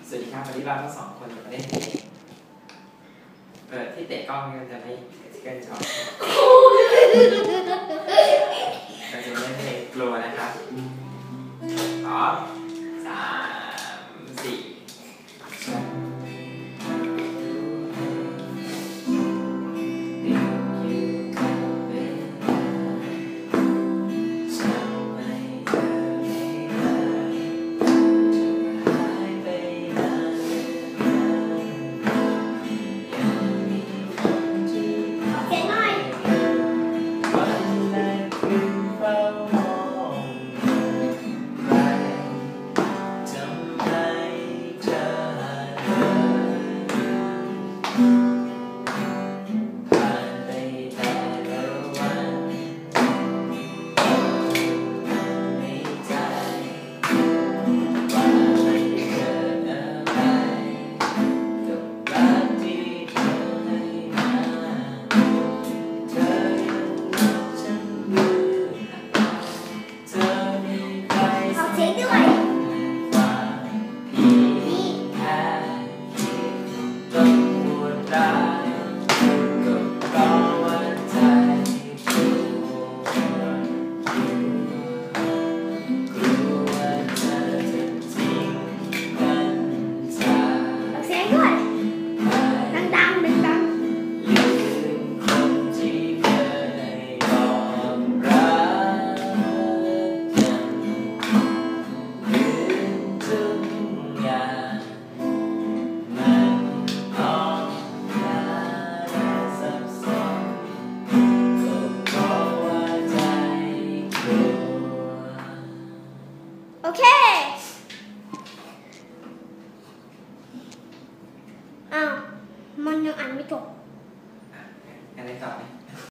สวัสดีครับวันนี้เราทั้งสองคนจะมาเล่นเพลงที่เตะกล้องมันจะไม่เกินจอเราจะมาเล่นเพลงกลัวนะครับ2 3 4 โอเคอ้าวมันยังอ่านไม่จบอะไรต่อไหม